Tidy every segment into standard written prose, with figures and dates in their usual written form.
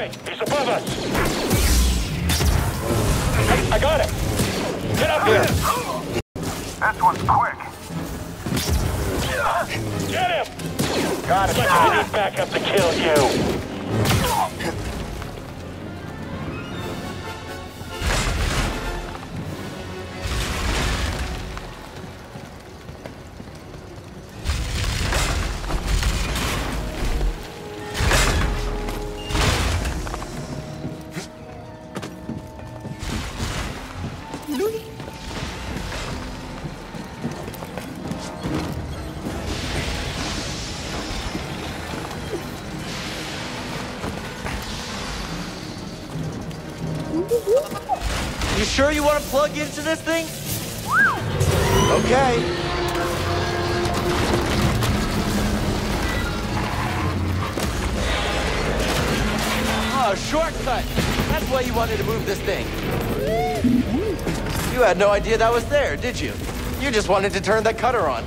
way! He's above us! I got him! Get up here! This one's quick. Get him! Got it. I need backup to kill you! You sure you want to plug into this thing? Okay. Oh, shortcut! That's why you wanted to move this thing. You had no idea that was there, did you? You just wanted to turn that cutter on.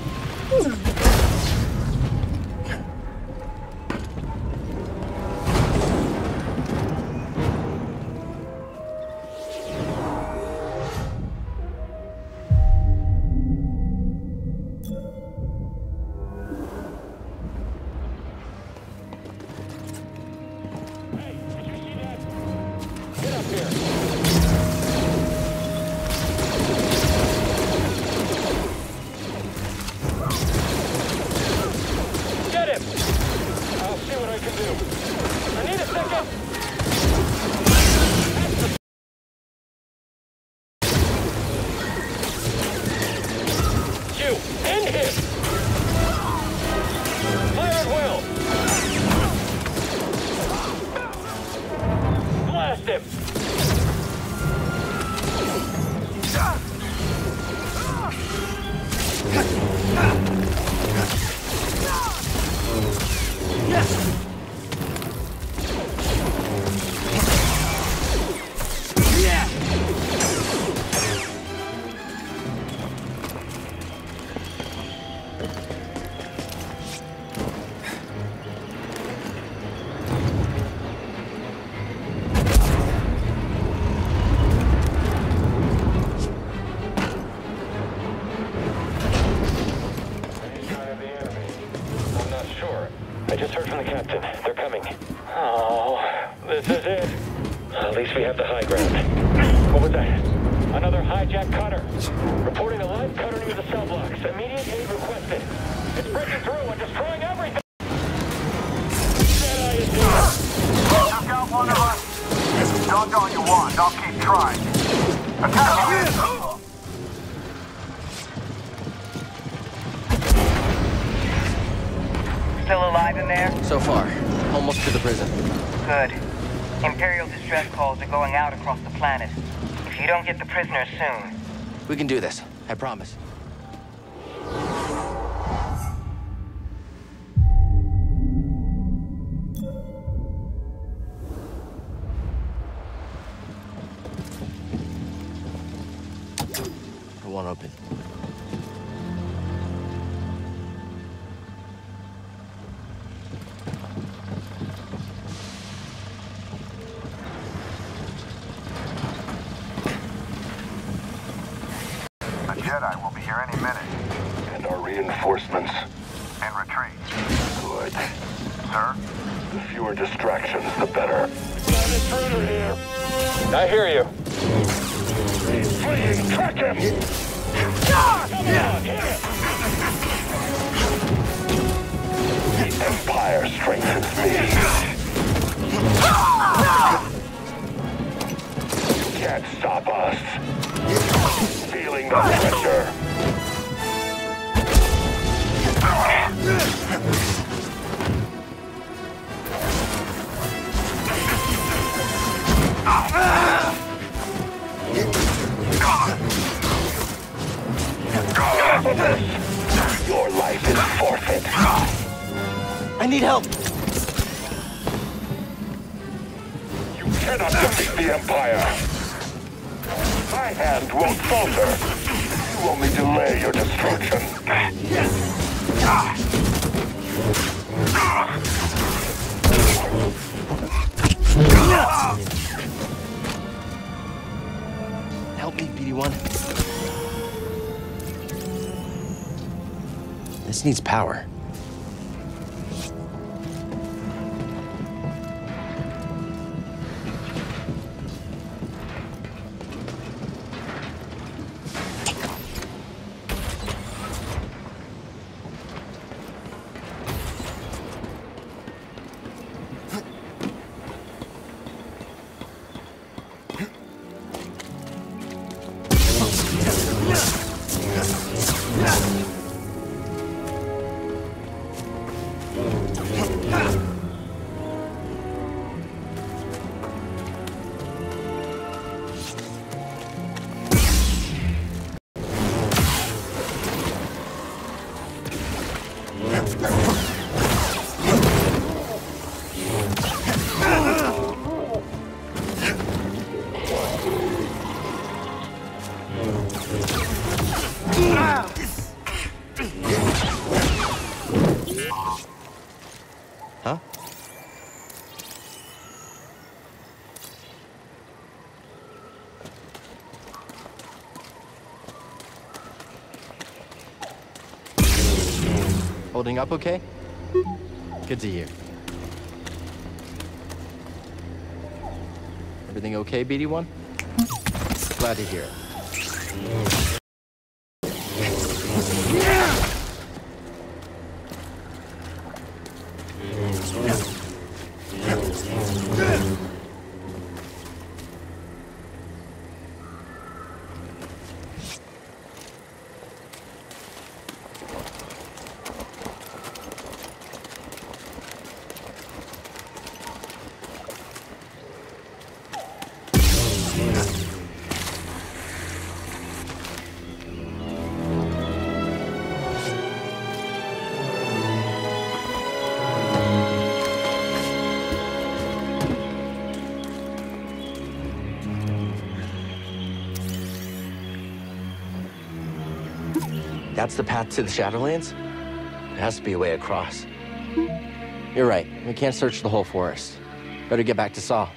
Still alive in there? So far. Almost to the prison. Good. Imperial distress calls are going out across the planet. If you don't get the prisoners soon... We can do this. I promise. It won't open. Jedi will be here any minute. And our reinforcements? In retreat. Good. Sir? The fewer distractions, the better. An intruder here. I hear you. He's fleeing. Track him! Come on, hit him! The Empire strengthens me. You can't stop us. Feeling the pressure. Your life is forfeit. I need help. You cannot defeat the Empire. My hand won't falter. You only delay your destruction. Help me, BD1. This needs power. Huh? Holding up okay? Good to hear. Everything okay, BD1? Glad to hear it. That's the path to the Shadowlands? There has to be a way across. You're right. We can't search the whole forest. Better get back to Saw.